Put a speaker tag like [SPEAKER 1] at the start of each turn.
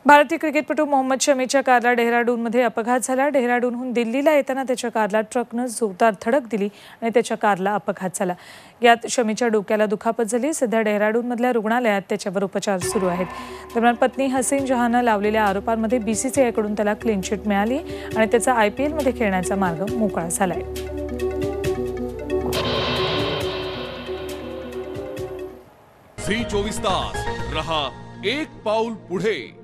[SPEAKER 1] भारतीय क्रिकेटपटू मोहम्मद शमीच्या कारला डेहराडूनमध्ये अपघात झाला। डेहराडूनहून दिल्लीला येताना त्याच्या कारला ट्रकनं जोरदार धडक दिली आणि त्याच्या कारला अपघात झाला। यात शमीच्या डोक्याला दुखापत झाली। सध्या डेहराडूनमधल्या रुग्णालयात त्याच्यावर उपचार सुरू आहेत। दरम्यान पत्नी हसीन जहांनं लावलेल्या आरोपांमध्ये बीसीसीआयकडून त्याला क्लीन चिट मिळाली आणि त्याचा IPL मध्ये खेळण्याचा मार्ग मोकळा झालाय।
[SPEAKER 2] झी 24 तास रहा एक पाऊल पुढे।